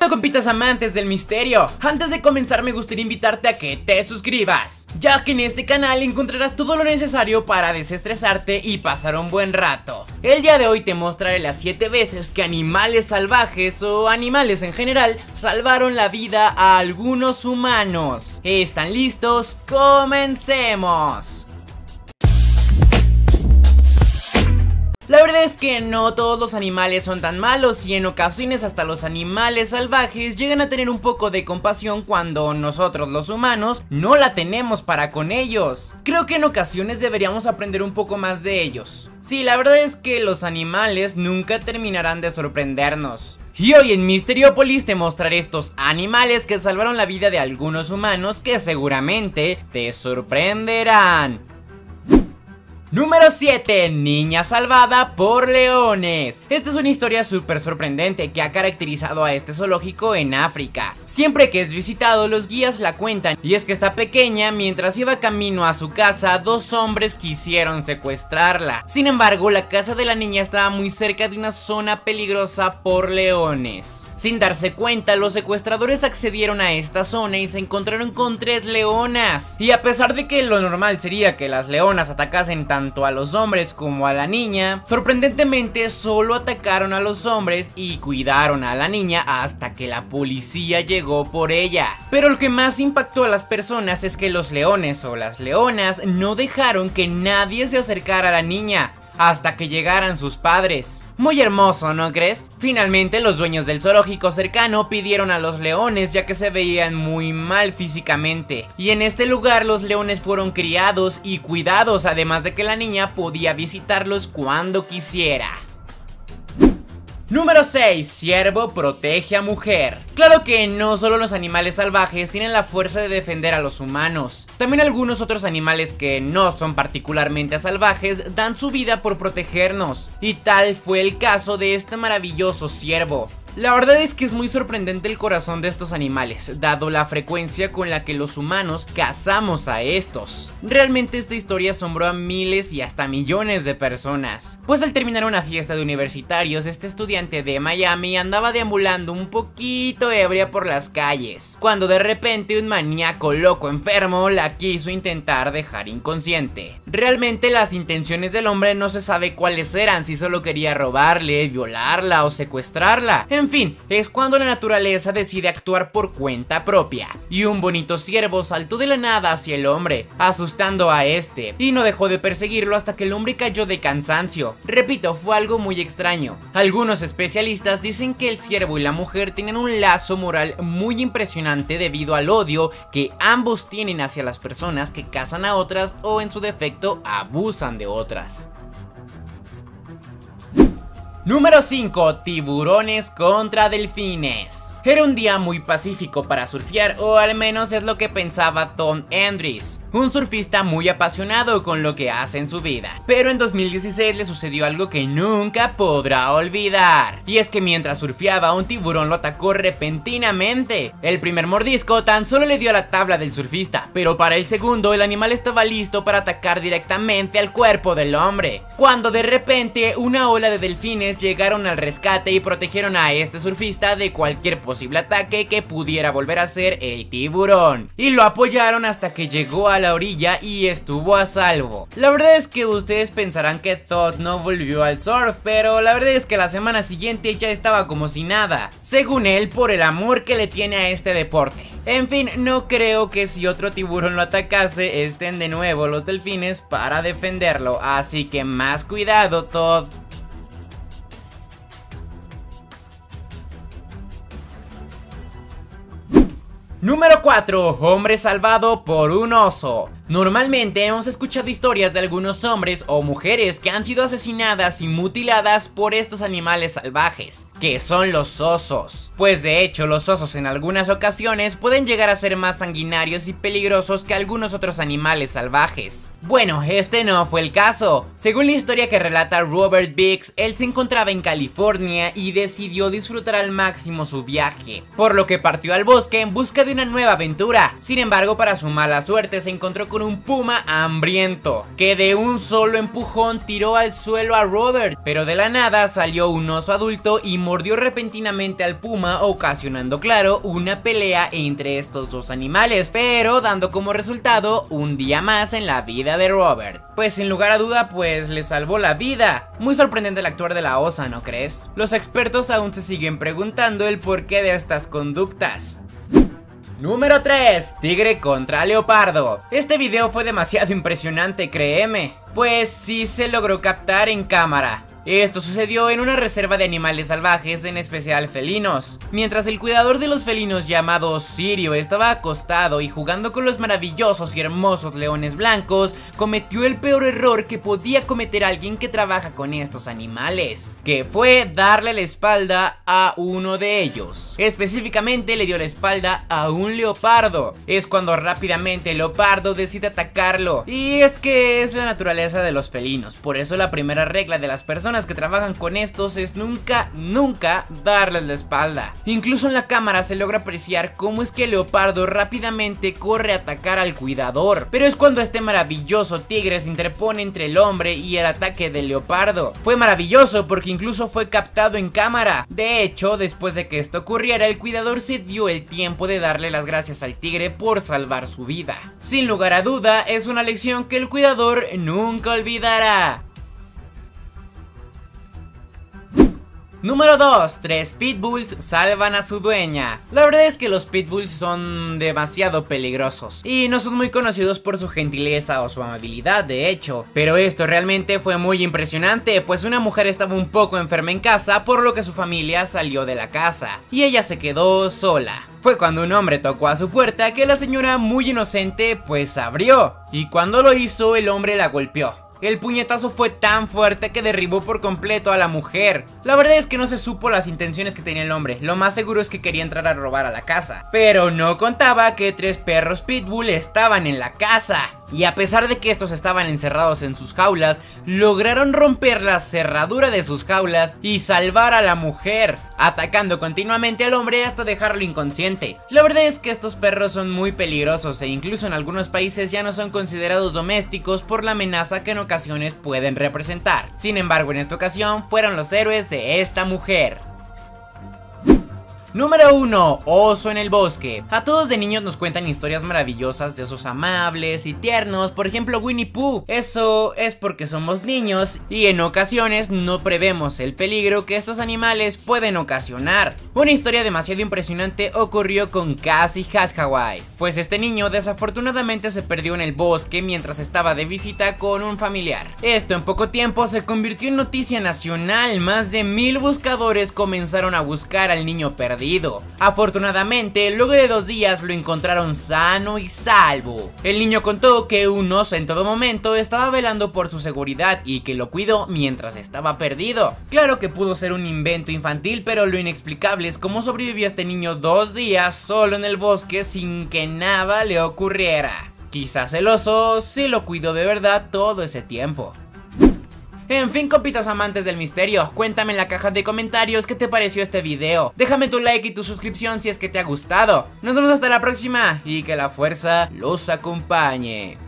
Compitas amantes del misterio, antes de comenzar me gustaría invitarte a que te suscribas, ya que en este canal encontrarás todo lo necesario para desestresarte y pasar un buen rato. El día de hoy te mostraré las 7 veces que animales salvajes o animales en general salvaron la vida a algunos humanos. ¿Están listos? ¡Comencemos! La verdad es que no todos los animales son tan malos y en ocasiones hasta los animales salvajes llegan a tener un poco de compasión cuando nosotros los humanos no la tenemos para con ellos. Creo que en ocasiones deberíamos aprender un poco más de ellos. Sí, la verdad es que los animales nunca terminarán de sorprendernos. Y hoy en Misteriópolis te mostraré estos animales que salvaron la vida de algunos humanos que seguramente te sorprenderán. Número 7. Niña salvada por leones. Esta es una historia súper sorprendente que ha caracterizado a este zoológico en África. Siempre que es visitado, los guías la cuentan, y es que esta pequeña, mientras iba camino a su casa, 2 hombres quisieron secuestrarla. Sin embargo, la casa de la niña estaba muy cerca de una zona peligrosa por leones. Sin darse cuenta, los secuestradores accedieron a esta zona y se encontraron con 3 leonas. Y a pesar de que lo normal sería que las leonas atacasen tanto a los hombres como a la niña, sorprendentemente solo atacaron a los hombres y cuidaron a la niña hasta que la policía llegó por ella. Pero lo que más impactó a las personas es que los leones o las leonas no dejaron que nadie se acercara a la niña hasta que llegaran sus padres. Muy hermoso, ¿no crees? Finalmente los dueños del zoológico cercano pidieron a los leones, ya que se veían muy mal físicamente, y en este lugar los leones fueron criados y cuidados, además de que la niña podía visitarlos cuando quisiera. Número 6. Ciervo protege a mujer. Claro que no solo los animales salvajes tienen la fuerza de defender a los humanos. También algunos otros animales que no son particularmente salvajes dan su vida por protegernos. Y tal fue el caso de este maravilloso ciervo. La verdad es que es muy sorprendente el corazón de estos animales, dado la frecuencia con la que los humanos cazamos a estos. Realmente esta historia asombró a miles y hasta millones de personas, pues al terminar una fiesta de universitarios, este estudiante de Miami andaba deambulando un poquito ebria por las calles, cuando de repente un maníaco loco enfermo la quiso intentar dejar inconsciente. Realmente las intenciones del hombre no se sabe cuáles eran, si solo quería robarle, violarla o secuestrarla. En fin, es cuando la naturaleza decide actuar por cuenta propia, y un bonito ciervo saltó de la nada hacia el hombre, asustando a este, y no dejó de perseguirlo hasta que el hombre cayó de cansancio. Repito, fue algo muy extraño. Algunos especialistas dicen que el ciervo y la mujer tienen un lazo moral muy impresionante debido al odio que ambos tienen hacia las personas que cazan a otras o en su defecto abusan de otras. Número 5. Tiburones contra delfines. Era un día muy pacífico para surfear, o al menos es lo que pensaba Tom Andrews, un surfista muy apasionado con lo que hace en su vida. Pero en 2016 le sucedió algo que nunca podrá olvidar, y es que mientras surfeaba un tiburón lo atacó repentinamente. El primer mordisco tan solo le dio a la tabla del surfista, pero para el segundo el animal estaba listo para atacar directamente al cuerpo del hombre, cuando de repente una ola de delfines llegaron al rescate y protegieron a este surfista de cualquier posible ataque que pudiera volver a ser el tiburón, y lo apoyaron hasta que llegó a la orilla y estuvo a salvo. La verdad es que ustedes pensarán que Todd no volvió al surf, pero la verdad es que la semana siguiente ya estaba como si nada, según él, por el amor que le tiene a este deporte. En fin, no creo que si otro tiburón lo atacase estén de nuevo los delfines para defenderlo, así que más cuidado, Todd. Número 4. Hombre salvado por un oso. Normalmente hemos escuchado historias de algunos hombres o mujeres que han sido asesinadas y mutiladas por estos animales salvajes, que son los osos. Pues de hecho los osos en algunas ocasiones pueden llegar a ser más sanguinarios y peligrosos que algunos otros animales salvajes. Bueno, este no fue el caso. Según la historia que relata Robert Biggs, él se encontraba en California y decidió disfrutar al máximo su viaje, por lo que partió al bosque en busca de una nueva aventura. Sin embargo, para su mala suerte se encontró con un puma hambriento, que de un solo empujón tiró al suelo a Robert, pero de la nada salió un oso adulto y mordió repentinamente al puma, ocasionando, claro, una pelea entre estos dos animales, pero dando como resultado un día más en la vida de Robert. Pues sin lugar a duda, pues le salvó la vida. Muy sorprendente el actuar de la osa, ¿no crees? Los expertos aún se siguen preguntando el porqué de estas conductas. Número 3. Tigre contra leopardo. Este video fue demasiado impresionante, créeme, pues sí se logró captar en cámara. Esto sucedió en una reserva de animales salvajes, en especial felinos. Mientras el cuidador de los felinos llamado Sirio estaba acostado y jugando con los maravillosos y hermosos leones blancos, cometió el peor error que podía cometer alguien que trabaja con estos animales, que fue darle la espalda a uno de ellos. Específicamente le dio la espalda a un leopardo. Es cuando rápidamente el leopardo decide atacarlo. Y es que es la naturaleza de los felinos. Por eso la primera regla de las personas que trabajan con estos es nunca darles la espalda. Incluso en la cámara se logra apreciar cómo es que el leopardo rápidamente corre a atacar al cuidador, pero es cuando este maravilloso tigre se interpone entre el hombre y el ataque del leopardo. Fue maravilloso porque incluso fue captado en cámara. De hecho, después de que esto ocurriera, el cuidador se dio el tiempo de darle las gracias al tigre por salvar su vida. Sin lugar a duda, es una lección que el cuidador nunca olvidará. Número 2. 3 pitbulls salvan a su dueña. La verdad es que los pitbulls son demasiado peligrosos y no son muy conocidos por su gentileza o su amabilidad, de hecho. Pero esto realmente fue muy impresionante, pues una mujer estaba un poco enferma en casa, por lo que su familia salió de la casa y ella se quedó sola. Fue cuando un hombre tocó a su puerta que la señora, muy inocente, pues abrió, y cuando lo hizo el hombre la golpeó. El puñetazo fue tan fuerte que derribó por completo a la mujer. La verdad es que no se supo las intenciones que tenía el hombre. Lo más seguro es que quería entrar a robar a la casa, pero no contaba que 3 perros pitbull estaban en la casa. Y a pesar de que estos estaban encerrados en sus jaulas, lograron romper la cerradura de sus jaulas y salvar a la mujer, atacando continuamente al hombre hasta dejarlo inconsciente. La verdad es que estos perros son muy peligrosos e incluso en algunos países ya no son considerados domésticos por la amenaza que en ocasiones pueden representar. Sin embargo, en esta ocasión fueron los héroes de esta mujer. Número 1. Oso en el bosque. A todos de niños nos cuentan historias maravillosas de osos amables y tiernos, por ejemplo Winnie Pooh. Eso es porque somos niños y en ocasiones no prevemos el peligro que estos animales pueden ocasionar. Una historia demasiado impresionante ocurrió con Cassie Hathaway, pues este niño desafortunadamente se perdió en el bosque mientras estaba de visita con un familiar. Esto en poco tiempo se convirtió en noticia nacional. Más de 1000 buscadores comenzaron a buscar al niño perdido. Afortunadamente, luego de 2 días lo encontraron sano y salvo. El niño contó que un oso en todo momento estaba velando por su seguridad y que lo cuidó mientras estaba perdido. Claro que pudo ser un invento infantil, pero lo inexplicable es cómo sobrevivió este niño 2 días solo en el bosque sin que nada le ocurriera. Quizás el oso sí lo cuidó de verdad todo ese tiempo. En fin, compitas amantes del misterio, cuéntame en la caja de comentarios qué te pareció este video. Déjame tu like y tu suscripción si es que te ha gustado. Nos vemos hasta la próxima y que la fuerza los acompañe.